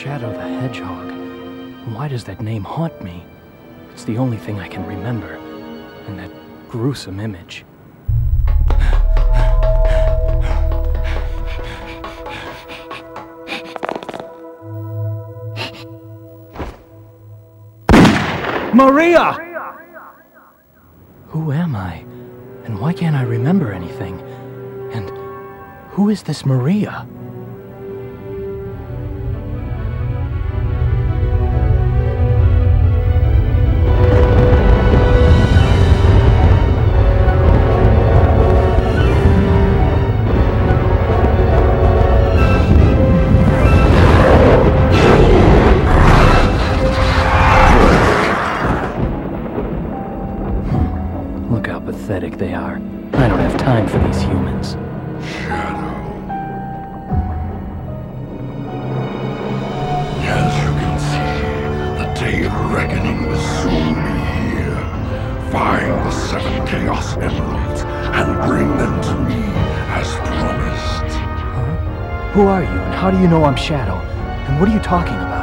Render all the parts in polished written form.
Shadow the Hedgehog. Why does that name haunt me? It's the only thing I can remember. And that gruesome image. Maria! Who am I? And why can't I remember anything? And who is this Maria? Look how pathetic they are. I don't have time for these humans. Shadow. As you can see, the day of reckoning will soon be here. Find the 7 Chaos Emeralds and bring them to me as promised. Huh? Who are you and how do you know I'm Shadow? And what are you talking about?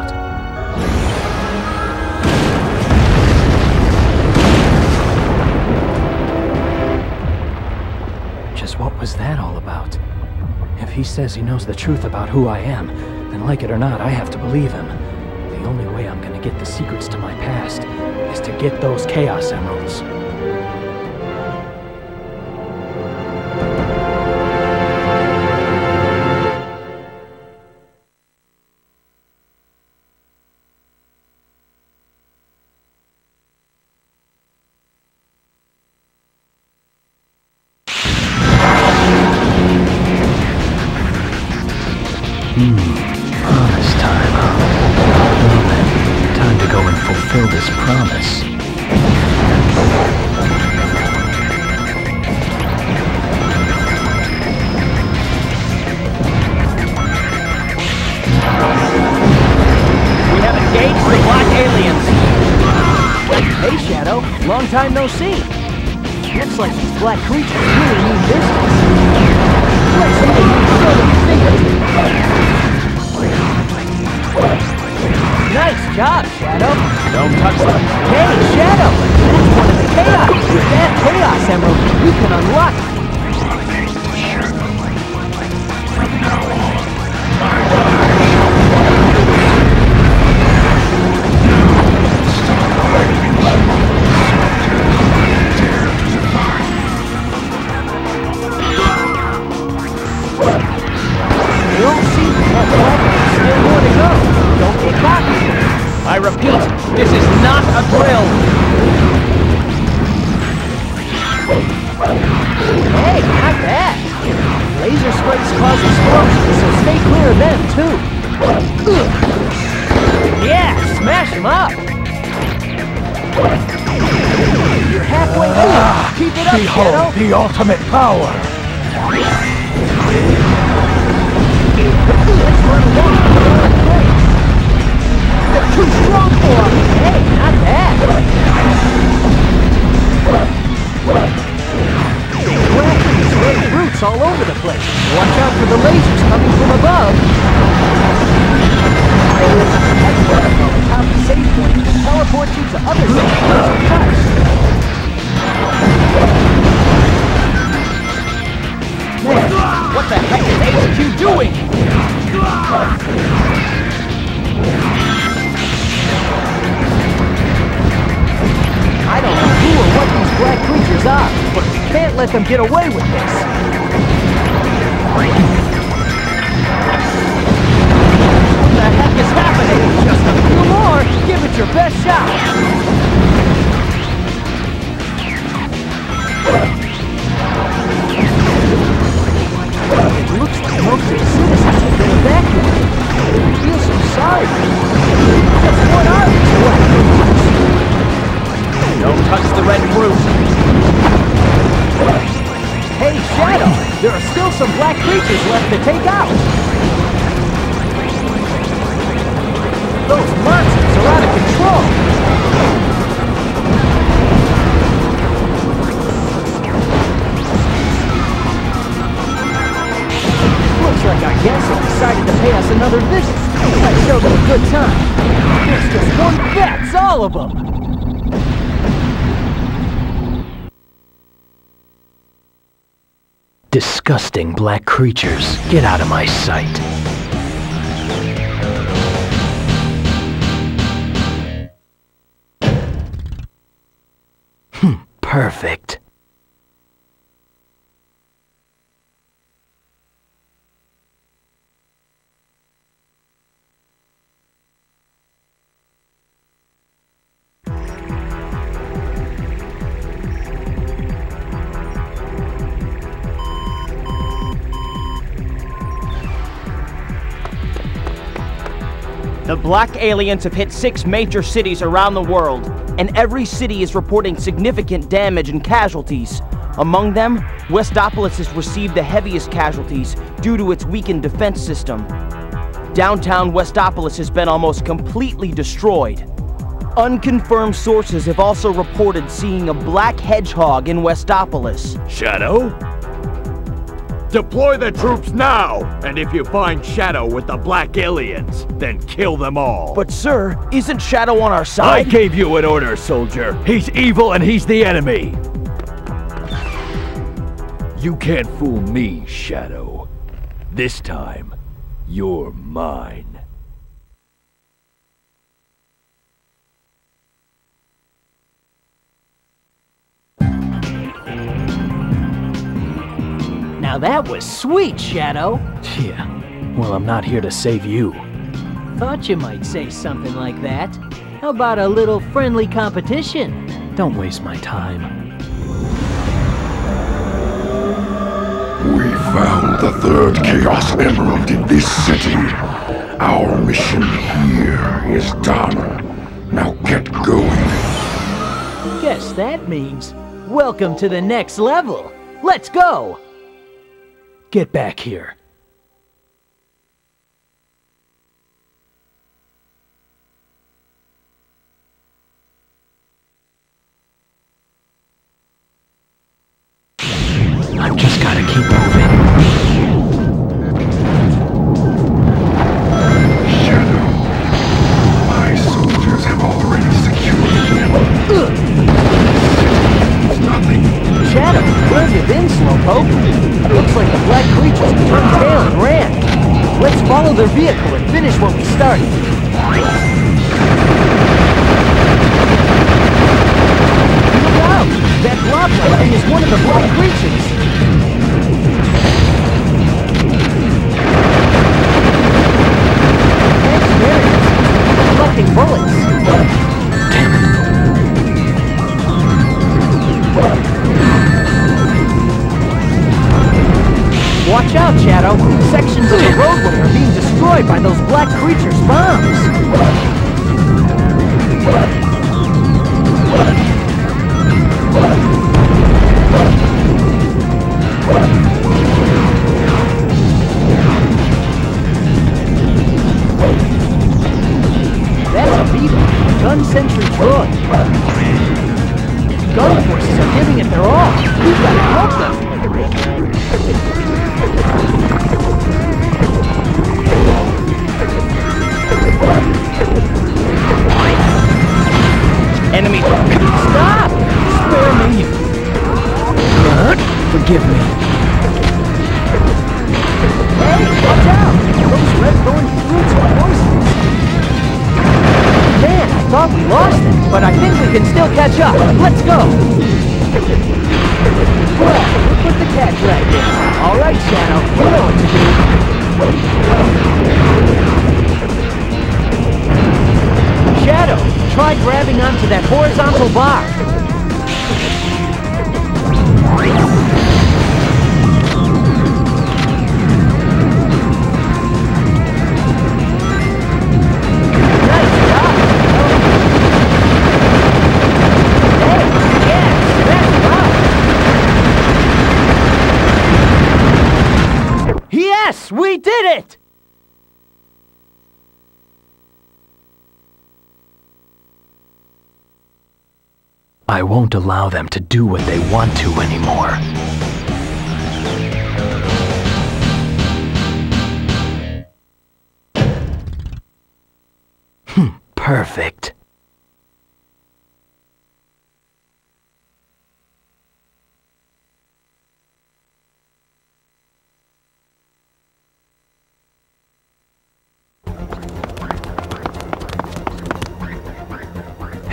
What was that all about? If he says he knows the truth about who I am, then like it or not, I have to believe him. The only way I'm gonna get the secrets to my past is to get those Chaos Emeralds. Promise time, huh? Well then, time to go and fulfill this promise. We have engaged the black aliens. Hey Shadow, long time no see. Looks like these black creatures really mean business. Let's see if show them fingers. Nice job, Shadow. Don't touch them. Hey, Shadow! That's one of the Chaos. With that Chaos Emerald, you can unlock it. From now on, I repeat, this is not a drill! Hey, not bad! Laser sprays cause explosions, so stay clear of them, too! Yeah, smash them up! You're halfway through! Keep it up, Behold the ultimate power! Let's run along! They're too strong for us! Hey, not bad! These red roots all over the place. Watch out for the lasers coming from above. Top the save point and teleport you to other sections. Man, what the heck is HQ doing? I don't know who or what these black creatures are, but we can't let them get away with this. What the heck is happening? Just a few more. Give it your best shot. It looks like most of the citizens have been evacuated. I feel so sorry. Just what are these black creatures? Don't touch the red fruit. Hey, Shadow! There are still some black creatures left to take out. Those monsters are out of control. Looks like our guests have decided to pay us another visit. I showed them a good Disgusting black creatures, get out of my sight. Perfect. The black aliens have hit 6 major cities around the world, and every city is reporting significant damage and casualties. Among them, Westopolis has received the heaviest casualties due to its weakened defense system. Downtown Westopolis has been almost completely destroyed. Unconfirmed sources have also reported seeing a black hedgehog in Westopolis. Shadow? Deploy the troops now! And if you find Shadow with the black aliens, then kill them all. But sir, isn't Shadow on our I side? gave you an order, soldier. He's evil and he's the enemy. You can't fool me, Shadow. This time, you're mine. Now that was sweet, Shadow. Yeah, well, I'm not here to save you. Thought you might say something like that. How about a little friendly competition? Don't waste my time. We found the 3rd Chaos Emerald in this city. Our mission here is done. Now get going. Guess that means welcome to the next level. Let's go! Get back here. I've just gotta keep moving. Shadow, my soldiers have already secured them. It's nothing. Shadow, where have you been, Slowpoke? Looks like the black creatures turned tail and ran. Let's follow their vehicle and finish what we started. Look out! That blob-like thing is one of the black creatures. Thanks, there it is. Collecting bullets. Watch out, Shadow! Sections of the roadway are being destroyed by those black creatures' bombs! That's a Beaver, gun sentry droid. Gun forces are giving it their all. We've got to help them! Enemy! Stop! Spare me! Forgive me. Hey, watch out! Those red-thorn fruits are poisonous. Man, I thought we lost it, but I think we can still catch up. Let's go! Well, we'll put the catch right there. All right, Shadow, you know what to do. Shadow, try grabbing onto that horizontal bar. Nice job. Hey, yes, that's right. Yes, we did it! I won't allow them to do what they want to anymore. Perfect.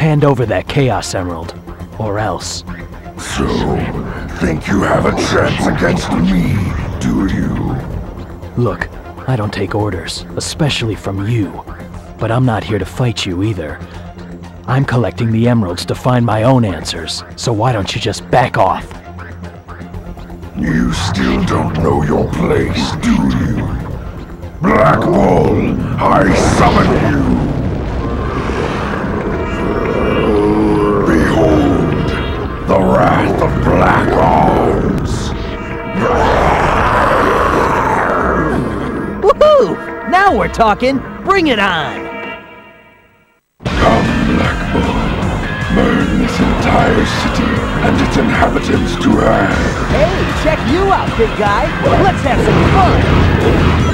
hand over that Chaos Emerald. Or else. So, think you have a chance against me, do you? Look, I don't take orders, especially from you. But I'm not here to fight you either. I'm collecting the emeralds to find my own answers, so why don't you just back off? You still don't know your place, do you? Black Bull, I summon you! Behold, the wrath of Black Arms! Woohoo! Now we're talking! Bring it on! Come, Black Bull, burn this entire city and its inhabitants to ash! Hey, check you out, big guy! Let's have some fun!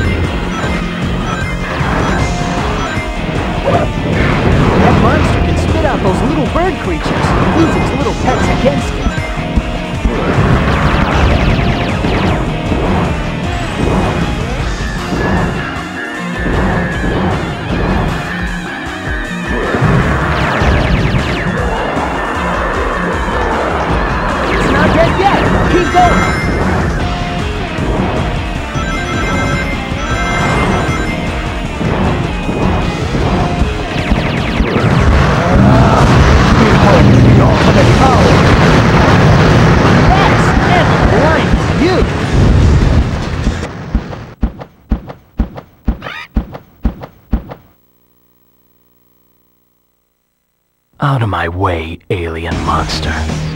That monster can spit out those little bird creatures and use its little pets against it. It's not dead yet! Keep going! Out of my way, alien monster.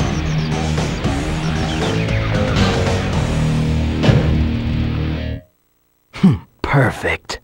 Perfect.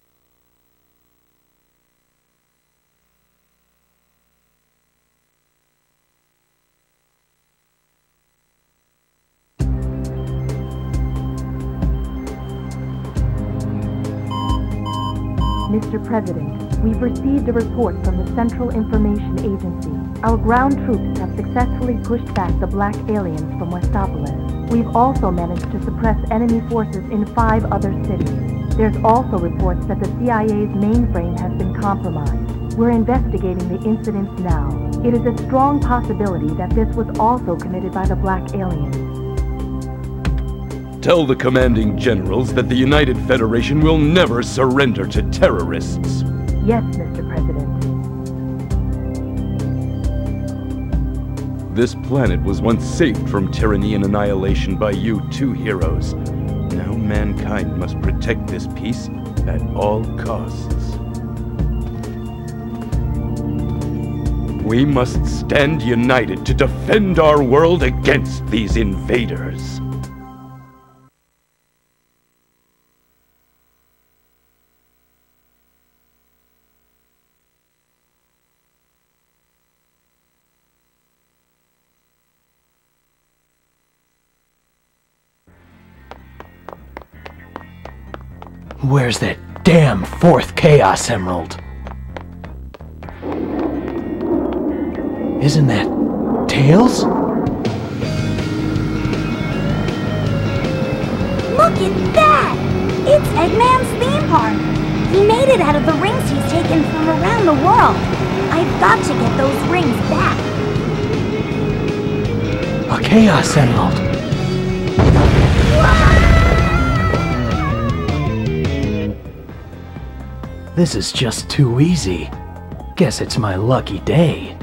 Mr. President, we've received a report from the Central Information Agency. Our ground troops have successfully pushed back the black aliens from Westopolis. We've also managed to suppress enemy forces in 5 other cities. There's also reports that the CIA's mainframe has been compromised. We're investigating the incidents now. It is a strong possibility that this was also committed by the black aliens. Tell the commanding generals that the United Federation will never surrender to terrorists. Yes, Mr. President. This planet was once saved from tyranny and annihilation by you 2 heroes. Now mankind must protect this peace at all costs. We must stand united to defend our world against these invaders. Where's that damn 4th Chaos Emerald? Isn't that Tails? Look at that! It's Eggman's theme park! He made it out of the rings he's taken from around the world. I've got to get those rings back. A Chaos Emerald! This is just too easy. Guess it's my lucky day.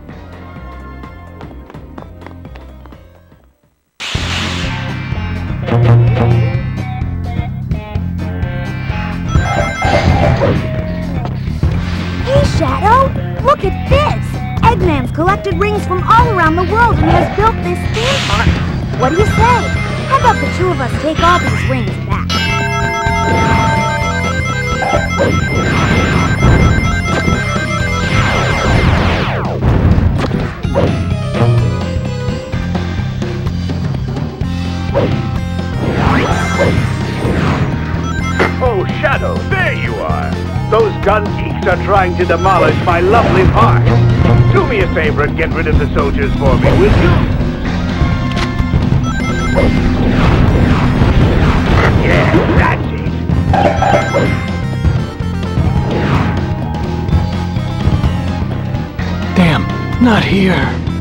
Hey, Shadow! Look at this! Eggman's collected rings from all around the world and has built this theme park. What do you say? How about the 2 of us take all these rings back? Oh, Shadow, there you are! Those gun geeks are trying to demolish my lovely park. Do me a favor and get rid of the soldiers for me, will you? Yeah, that's it! Damn, Not here.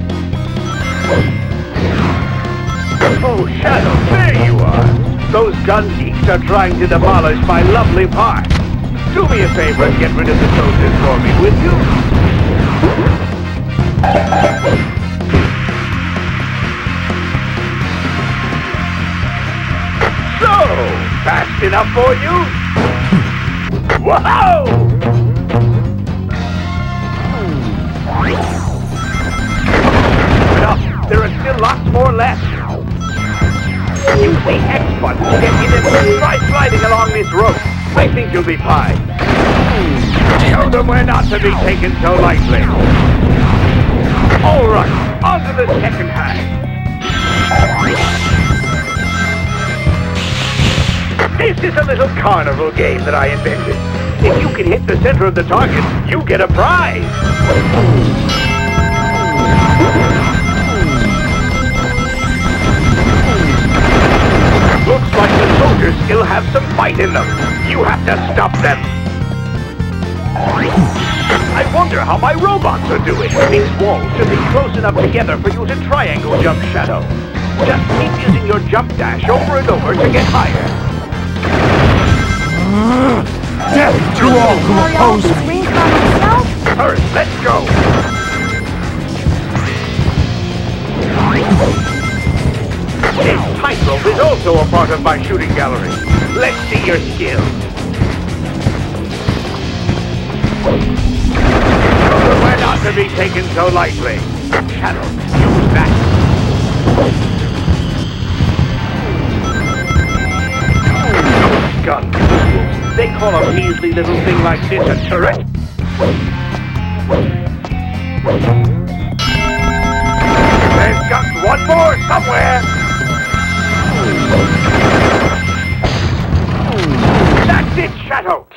Oh, Shadow, there you are. Those gun geeks are trying to demolish my lovely park. Do me a favor and get rid of the soldiers for me, will you? So, fast enough for you? Whoa! There are still lots more left. Use the X button to get in and try sliding along this rope. I think you'll be fine. Show them we're not to be taken so lightly. All right, on to the second half. This is a little carnival game that I invented. If you can hit the center of the target, you get a prize. Looks like the soldiers still have some fight in them. You have to stop them. I wonder how my robots are doing. These walls should be close enough together for you to triangle jump, Shadow. Just keep using your jump dash over and over to get higher. Death to all who oppose me! Hurry, let's go! This tightrope is also a part of my shooting gallery. Let's see your skill. We're not to be taken so lightly. Shadow, use that. Gun. They call a measly little thing like this a turret. There's got one more somewhere. That's it, Shadow.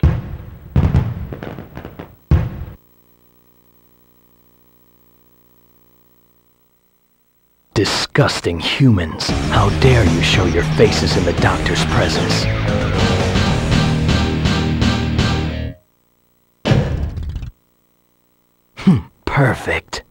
Disgusting humans. How dare you show your faces in the doctor's presence? Perfect.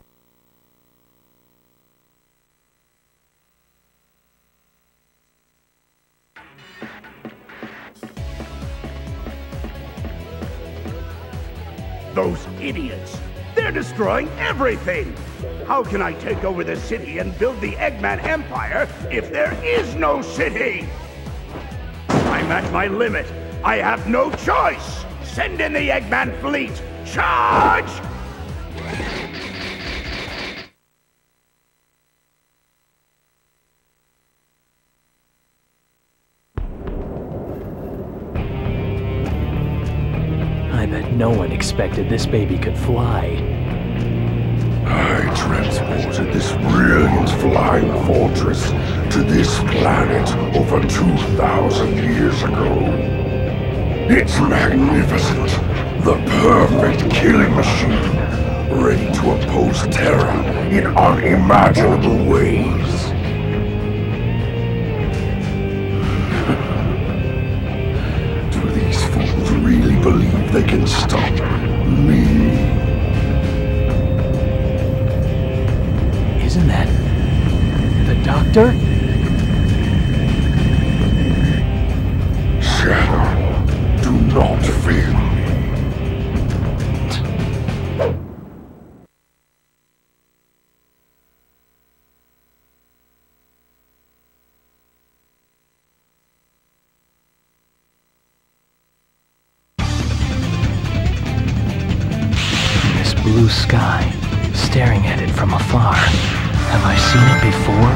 Those idiots! They're destroying everything! How can I take over the city and build the Eggman Empire if there is no city? I'm at my limit. I have no choice! Send in the Eggman fleet! Charge! I bet no one expected this baby could fly. I transported this brilliant flying fortress to this planet over 2,000 years ago. It's magnificent, the perfect killing machine, ready to oppose terror in unimaginable ways. Do these fools really believe they can stop me? Isn't that the doctor? Shadow, do not fear me. This blue sky, staring at it from afar. Have I seen it before?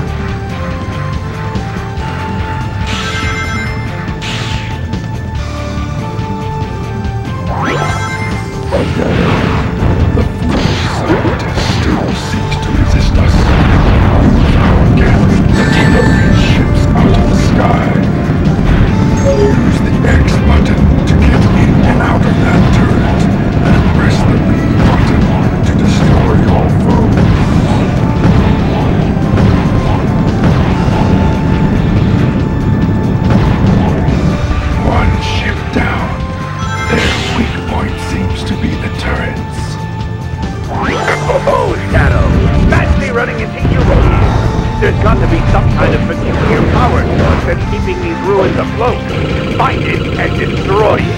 The foolish scientist still seeks to resist us. Get these ships out of the sky. Use the X button to get in and out of that turret, and press the B button to destroy your foes. There's got to be some kind of peculiar power source that's keeping these ruins afloat. Find it and destroy it.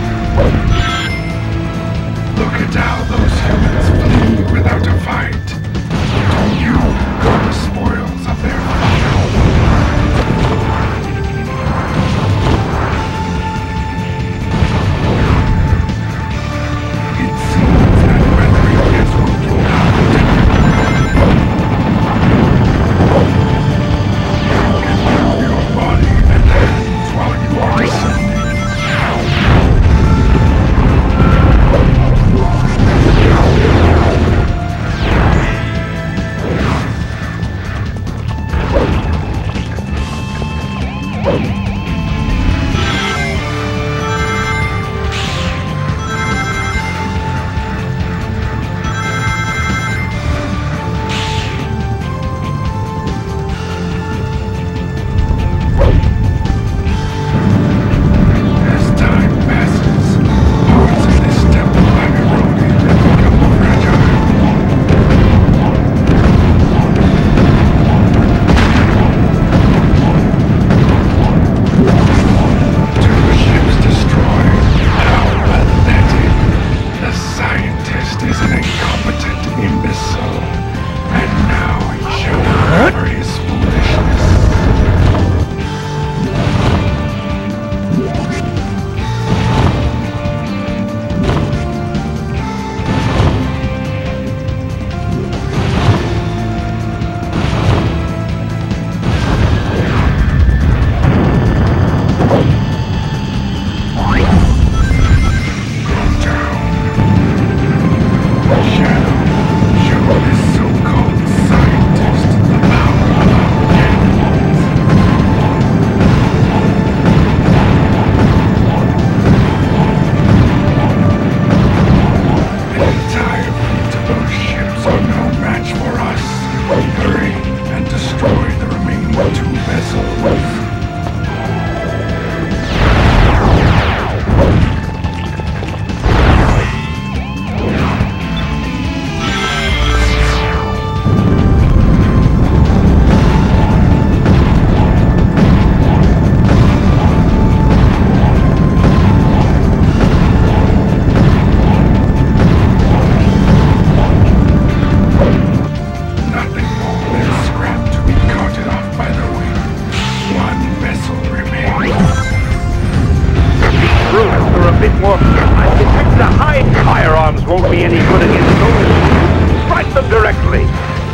Look at how those humans flee without a fight. You got the spoils of their fire. It seems that weathering has broken down. You can move your body and hands while you are descending. Won't be any good against soldiers. Strike them directly.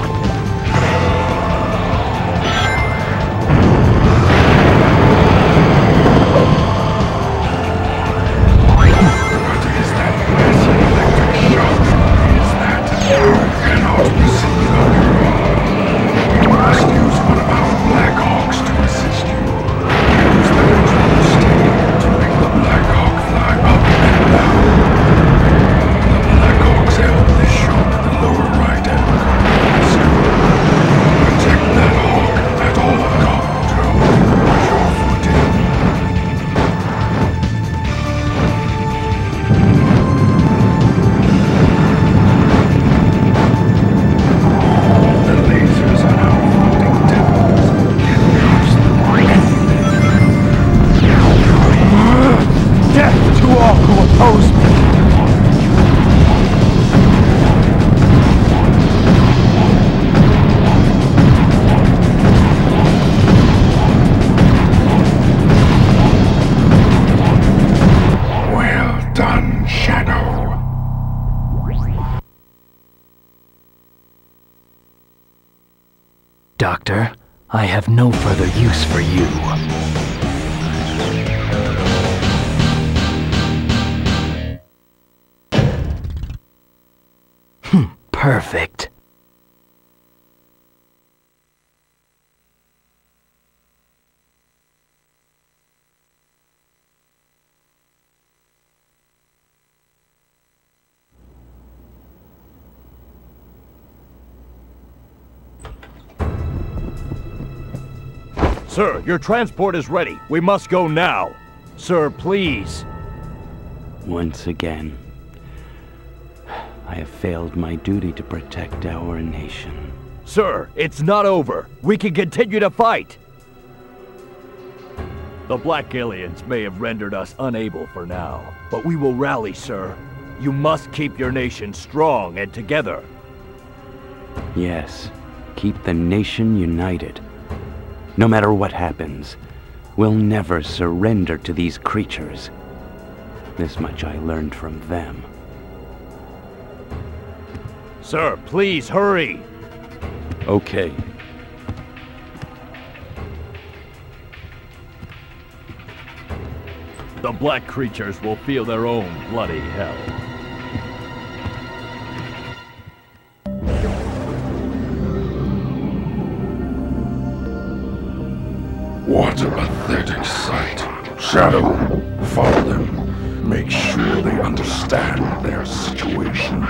What is that massive electric shock? Is that you cannot receive on your own? You must use one of our Black Hawks to assist you. Use the control stick to make the Black Hawk fly up and down. Is shown in the lower right hand corner of the screen. Protect that hawk at all costs to put your foot in. The lasers on our floating temples can pierce the Death to all who oppose me! Doctor, I have no further use for you. Perfect. Sir, your transport is ready. We must go now. Sir, please. Once again, I have failed my duty to protect our nation. Sir, it's not over. We can continue to fight. The Black Aliens may have rendered us unable for now, but we will rally, sir. You must keep your nation strong and together. Yes, keep the nation united. No matter what happens, we'll never surrender to these creatures. This much I learned from them. Sir, please hurry! Okay. The black creatures will feel their own bloody hell. What a pathetic sight. Shadow, follow them. Make sure they understand their situation.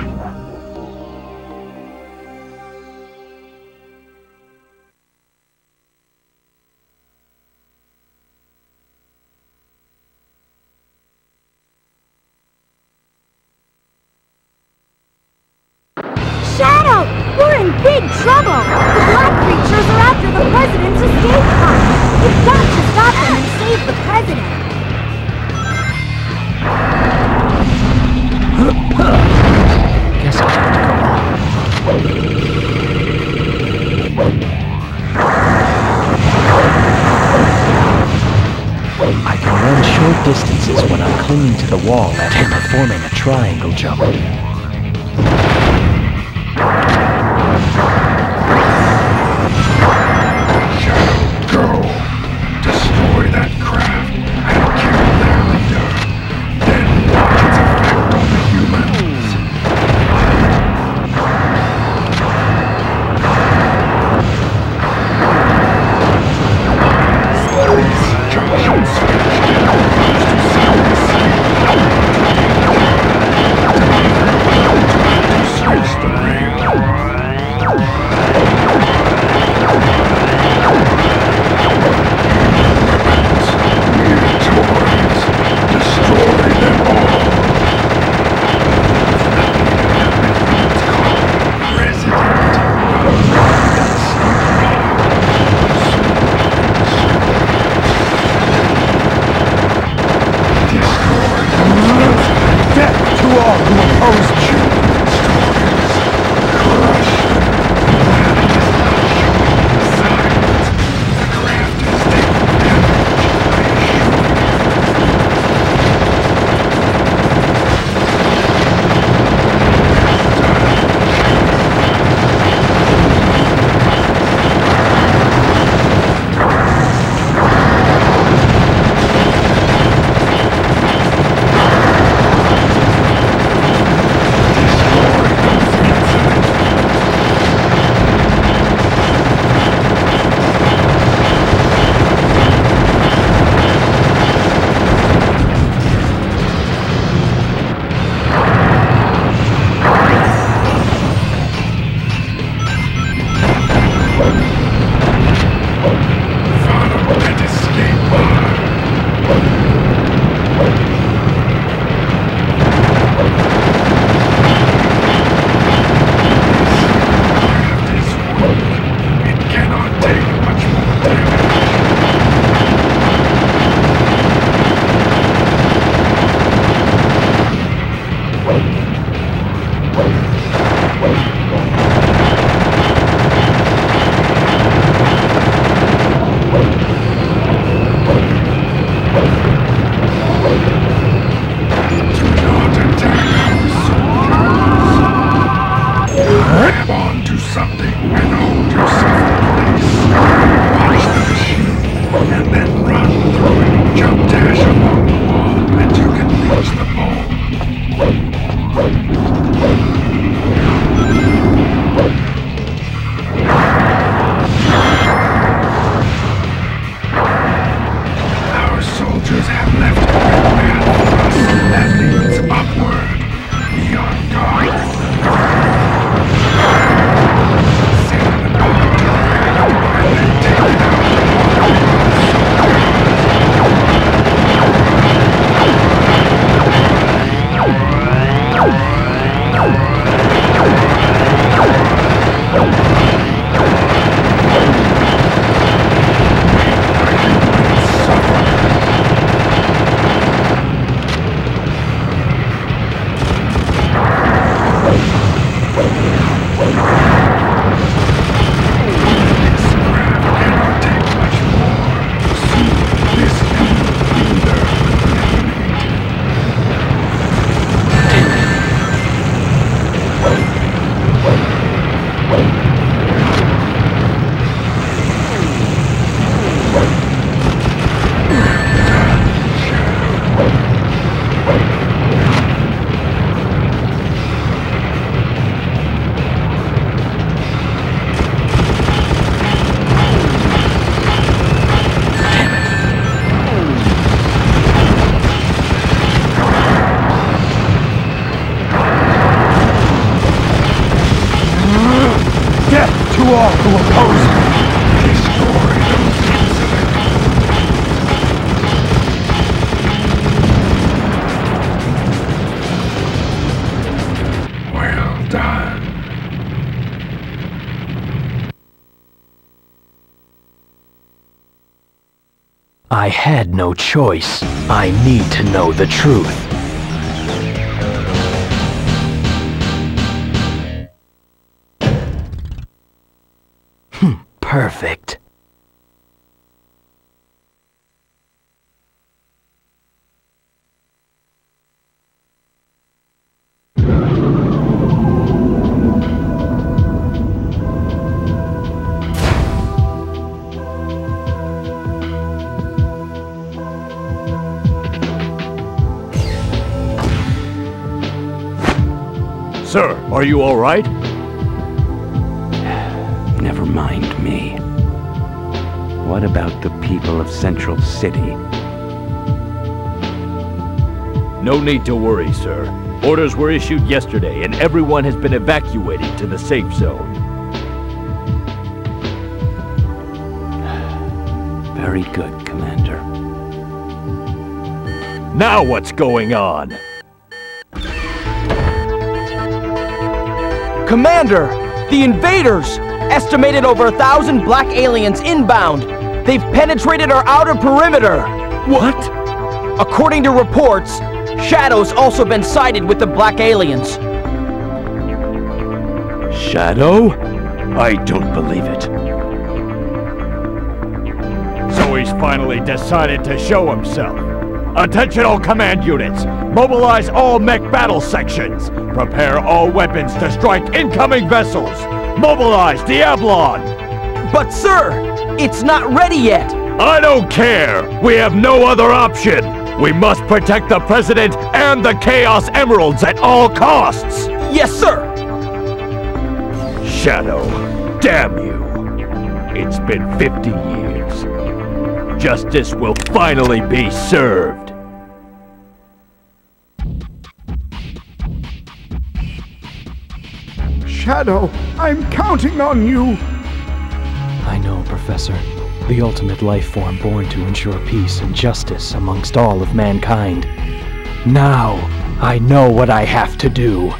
Shadow! We're in big trouble! The black creatures are after the president's escape pod! We've got to stop them and save the president! Guess I'll have to go on. I can run short distances when I'm clinging to the wall and performing a triangle jump. Go. Destroy that craft and kill their leader. Then watch its effect on the humans. These junction switch technologies to sound asleep. To switch the rail. I had no choice. I need to know the truth. Perfect. Sir, are you all right? Never mind me. What about the people of Central City? No need to worry, sir. Orders were issued yesterday, and everyone has been evacuated to the safe zone. Very good, Commander. Now what's going on? Commander! The invaders! Estimated over 1,000 black aliens inbound! They've penetrated our outer perimeter! What? According to reports, Shadow's also been sighted with the black aliens. Shadow? I don't believe it. So he's finally decided to show himself. Attention all command units! Mobilize all mech battle sections! Prepare all weapons to strike incoming vessels! Mobilize Diablon! But sir, it's not ready yet! I don't care! We have no other option! We must protect the President and the Chaos Emeralds at all costs! Yes, sir! Shadow, damn you! It's been 50 years. Justice will finally be served! Shadow, I'm counting on you! I know, Professor. The ultimate life form born to ensure peace and justice amongst all of mankind. Now, I know what I have to do.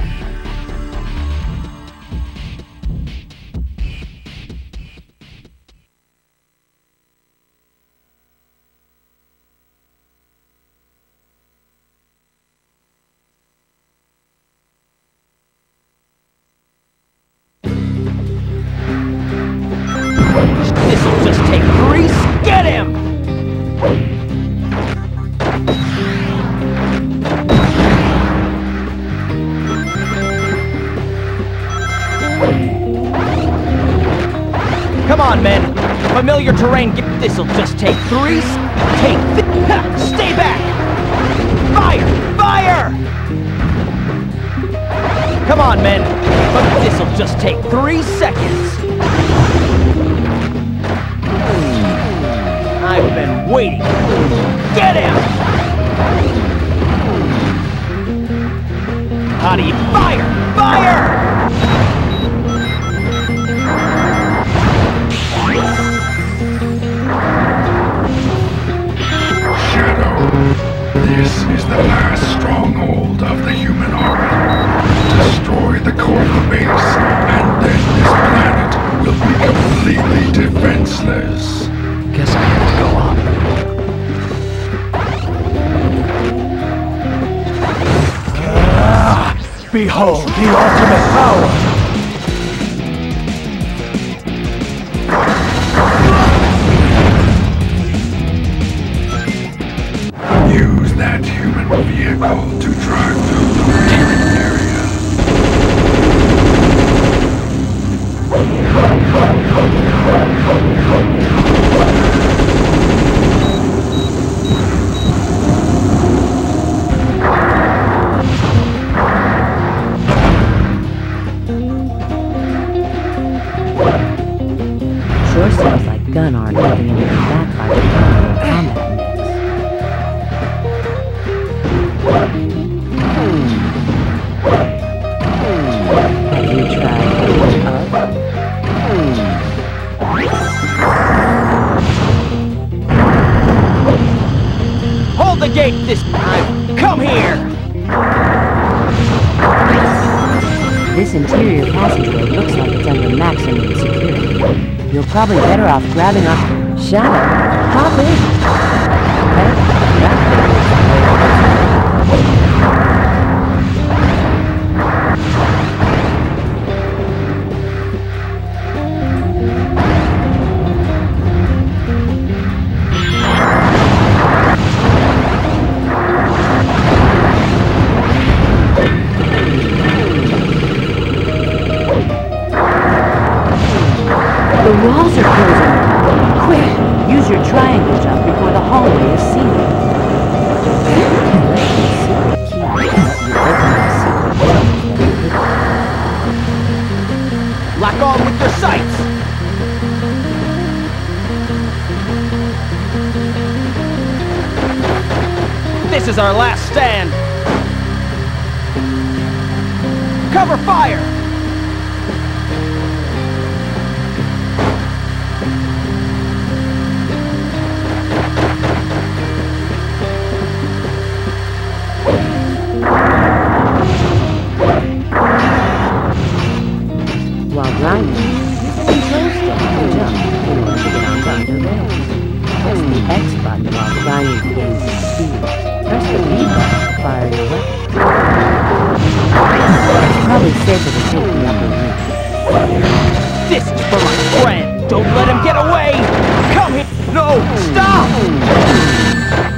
This'll just take grease! Get him! Come on, men! Familiar terrain, this'll just take grease! Stay back! Fire! Fire! Come on, men! But this'll just take 3 seconds! I've been waiting. Get him! How do you fire? Fire! Shadow, this is the last stronghold of the human army. Destroy the core of the base, and then this planet will be completely defenseless. Guess I have to go on. Behold the ultimate power! Use that human vehicle to drive through the remaining area. Sure seems like gun art getting into the backfire of combat mix. Have you tried going up? Hold the gate this time! Come here! This interior passageway looks like it's under maximum security. You're probably better off grabbing a Shadow. Hop in. The walls are closing. Quick, use your triangle jump before the hallway is sealed. Lock on with your sights! This is our last stand! Cover fire! While grinding, use the control stick to jump in order to get onto underrails. Press the X button while grinding to gain some speed. Press the B button to fire your weapon. It's probably safer to take the upper route. This is for my friend! Don't let him get away! Come here! No! Stop!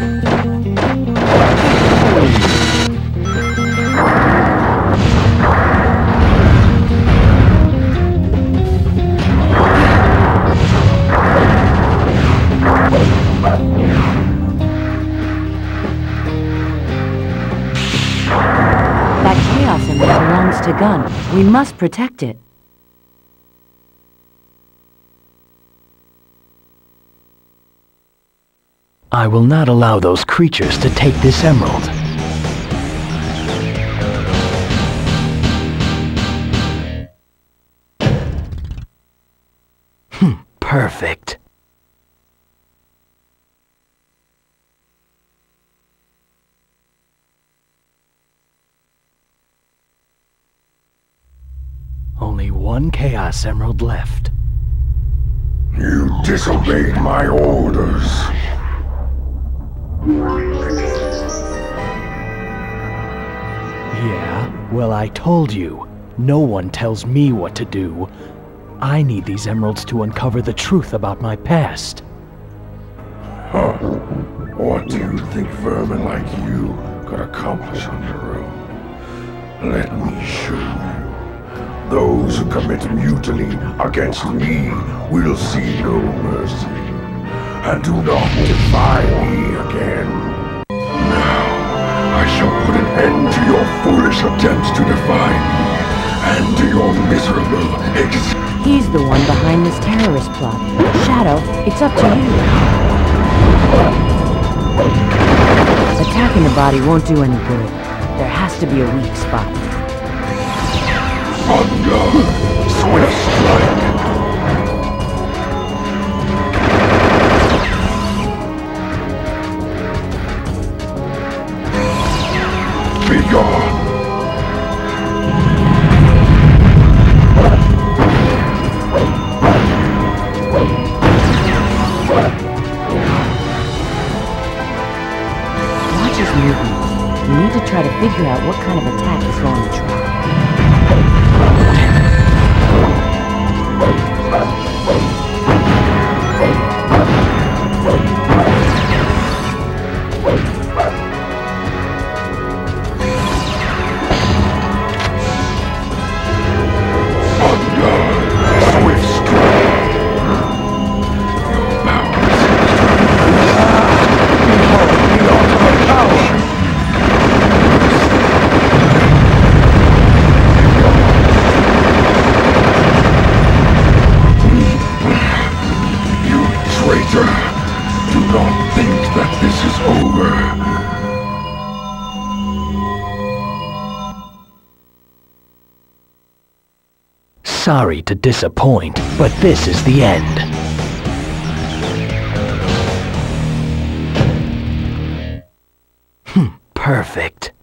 That Chaos Emerald belongs to Gun. We must protect it. I will not allow those creatures to take this emerald. Perfect. Only one Chaos Emerald left. You disobeyed my orders. Yeah, well, I told you. No one tells me what to do. I need these emeralds to uncover the truth about my past. Huh. What do you think vermin like you could accomplish on your own? Let me show you. Those who commit mutiny against me will see no mercy. And do not defy me again. Now, I shall put an end to your foolish attempts to defy me, and to your miserable existence. He's the one behind this terrorist plot. Shadow, it's up to you. Attacking the body won't do any good. There has to be a weak spot. Thunder! Swift strike! Be gone! Watch his movements. You need to try to figure out what kind of attack he's going to try. Sorry to disappoint, but this is the end. Perfect.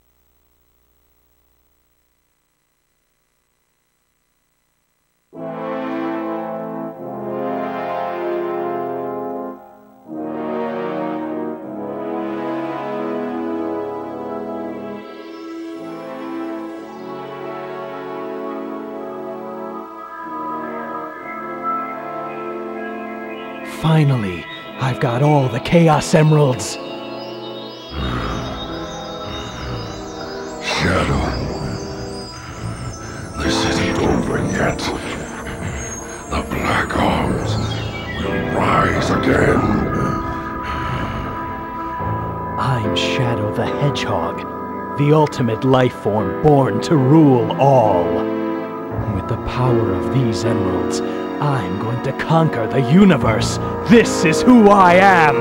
Finally, I've got all the Chaos Emeralds. Shadow, this isn't over yet. The Black Arms rise again. I'm Shadow the Hedgehog, the ultimate life form born to rule all. With the power of these emeralds, I'm going to conquer the universe. This is who I am!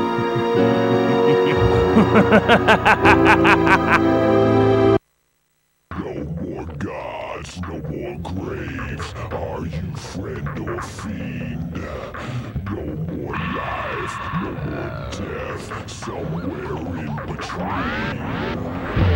No more gods, no more graves. Are you friend or fiend? No more life, no more death. Somewhere in between.